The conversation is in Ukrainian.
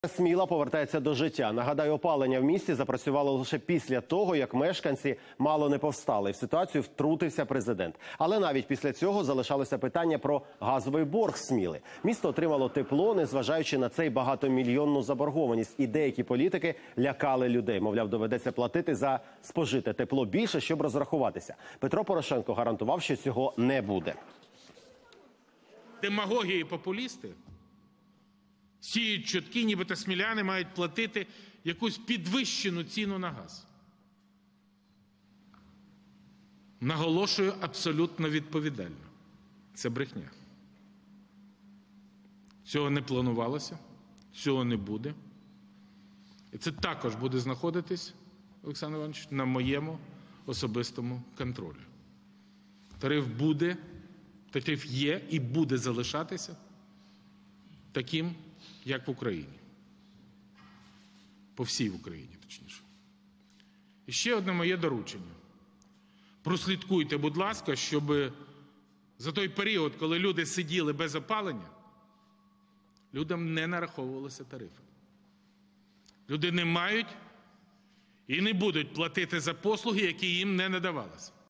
Сміла повертається до життя. Нагадаю, опалення в місті запрацювало лише після того, як мешканці мало не повстали. В ситуацію втрутився президент. Але навіть після цього залишалося питання про газовий борг Сміли. Місто отримало тепло, незважаючи на цей багатомільйонну заборгованість. І деякі політики лякали людей. Мовляв, доведеться платити за спожите тепло більше, щоб розрахуватися. Петро Порошенко гарантував, що цього не буде. Демагогії і популісти сіють чутки, нібито сміляни мають платити якусь підвищену ціну на газ. Наголошую абсолютно відповідально. Це брехня. Цього не планувалося, цього не буде. І це також буде знаходитись, Олександр Іванович, на моєму особистому контролі. Тариф буде, тариф є і буде залишатися таким, як в Україні. По всій Україні, точніше. І ще одне моє доручення. Прослідкуйте, будь ласка, щоб за той період, коли люди сиділи без опалення, людям не нараховувалися тарифи. Люди не мають і не будуть платити за послуги, які їм не надавалися.